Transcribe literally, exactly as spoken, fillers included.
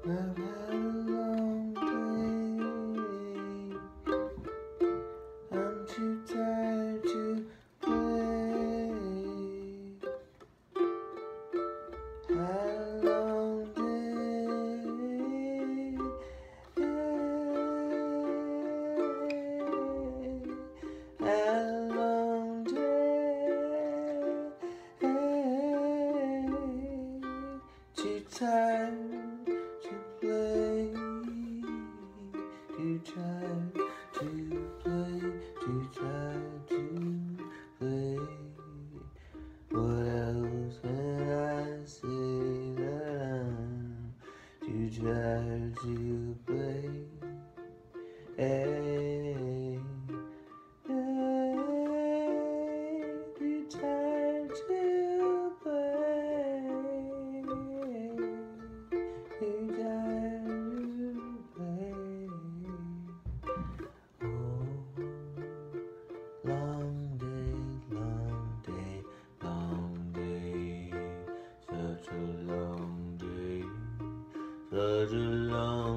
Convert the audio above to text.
I've had a long day. I'm too tired to play. Had a long day. Had a long day. Too tired to play. Too tired to play. Too tired to play. What else can I say that I'm too tired to play? Hey, hey, too tired to play. Too tired to play. Oh, long day, long day, long day. Such a long day, such a long